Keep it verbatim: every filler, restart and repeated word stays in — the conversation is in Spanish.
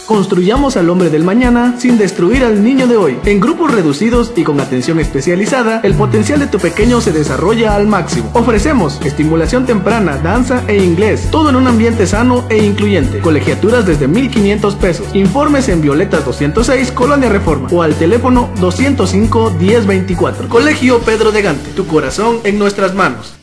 Construyamos al hombre del mañana sin destruir al niño de hoy. En grupos reducidos y con atención especializada, el potencial de tu pequeño se desarrolla al máximo. Ofrecemos estimulación temprana, danza e inglés, todo en un ambiente sano e incluyente. Colegiaturas desde mil quinientos pesos. Informes en Violetas doscientos seis, Colonia Reforma, o al teléfono doscientos cinco, diez veinticuatro. Colegio Pedro de Gante, tu corazón en nuestras manos.